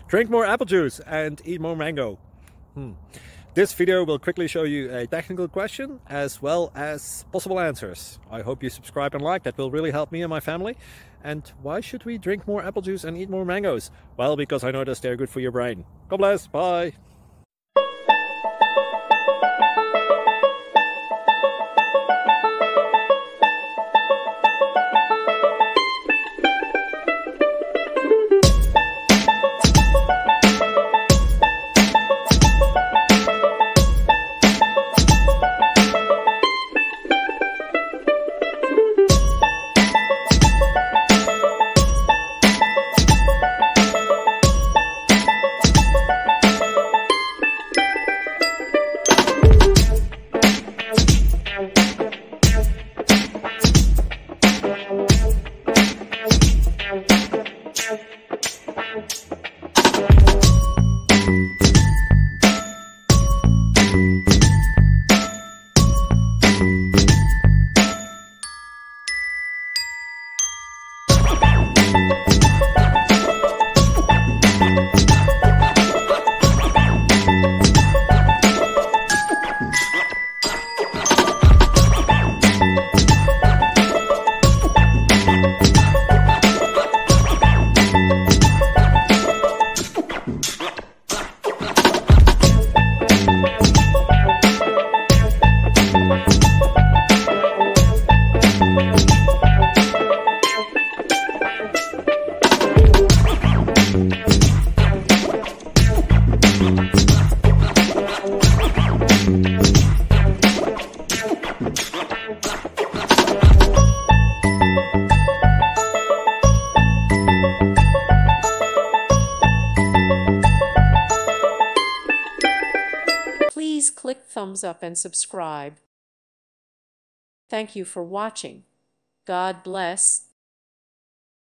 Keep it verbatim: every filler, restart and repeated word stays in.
Drink more apple juice and eat more mango. Hmm. This video will quickly show you a technical question as well as possible answers. I hope you subscribe and like, that will really help me and my family. And why should we drink more apple juice and eat more mangoes? Well, because I noticed they're good for your brain. God bless, bye! Please click thumbs up and subscribe. Thank you for watching. God bless.